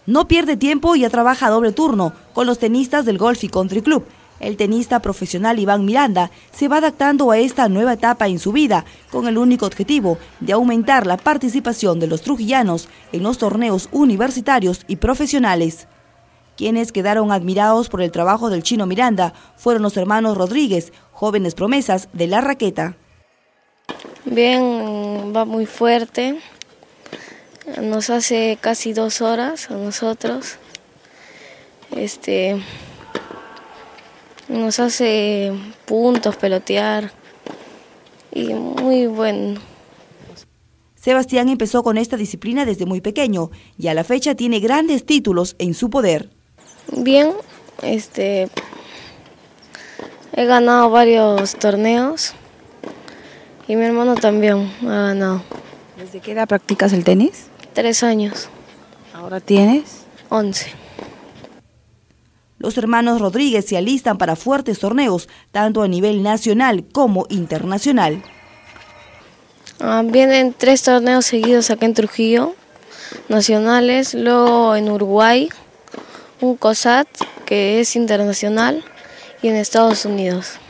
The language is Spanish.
No pierde tiempo y ya trabaja a doble turno con los tenistas del Golf y Country Club. El tenista profesional Iván Miranda se va adaptando a esta nueva etapa en su vida con el único objetivo de aumentar la participación de los trujillanos en los torneos universitarios y profesionales. Quienes quedaron admirados por el trabajo del chino Miranda fueron los hermanos Rodríguez, jóvenes promesas de la raqueta. Bien, va muy fuerte, nos hace casi 2 horas a nosotros, nos hace puntos, pelotear y muy bueno. Sebastián empezó con esta disciplina desde muy pequeño y a la fecha tiene grandes títulos en su poder. Bien, he ganado varios torneos y mi hermano también ha ganado. ¿Desde qué edad practicas el tenis? 3 años. ¿Ahora tienes? 11. Los hermanos Rodríguez se alistan para fuertes torneos, tanto a nivel nacional como internacional. Vienen 3 torneos seguidos acá en Trujillo, nacionales, luego en Uruguay, un COSAT que es internacional y en Estados Unidos.